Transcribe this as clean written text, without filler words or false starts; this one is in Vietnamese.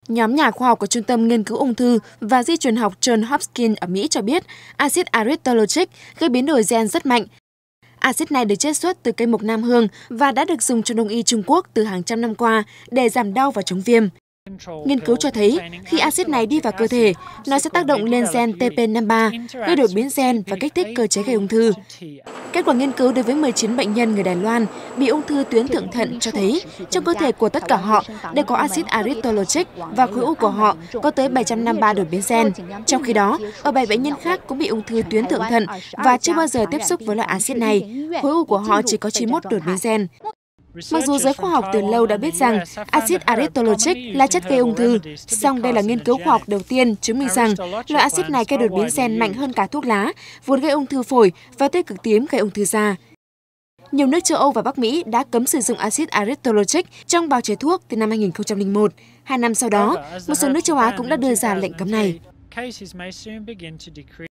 Nhóm nhà khoa học của Trung tâm Nghiên cứu ung thư và di truyền học Johns Hopkins ở Mỹ cho biết axit aristolochic gây biến đổi gen rất mạnh. Axit này được chiết xuất từ cây mộc nam hương và đã được dùng trong Đông y Trung Quốc từ hàng trăm năm qua để giảm đau và chống viêm. Nghiên cứu cho thấy khi axit này đi vào cơ thể, nó sẽ tác động lên gen TP53, gây đột biến gen và kích thích cơ chế gây ung thư. Kết quả nghiên cứu đối với 19 bệnh nhân người Đài Loan bị ung thư tuyến thượng thận cho thấy trong cơ thể của tất cả họ đều có axit aristolochic và khối u của họ có tới 753 đột biến gen. Trong khi đó, ở 7 bệnh nhân khác cũng bị ung thư tuyến thượng thận và chưa bao giờ tiếp xúc với loại axit này, khối u của họ chỉ có 91 đột biến gen. Mặc dù giới khoa học từ lâu đã biết rằng axit aristolochic là chất gây ung thư, song đây là nghiên cứu khoa học đầu tiên chứng minh rằng loại axit này gây đột biến gen mạnh hơn cả thuốc lá, vốn gây ung thư phổi và tia cực tím gây ung thư da. Nhiều nước châu Âu và Bắc Mỹ đã cấm sử dụng axit aristolochic trong bào chế thuốc từ năm 2001. 2 năm sau đó, một số nước châu Á cũng đã đưa ra lệnh cấm này.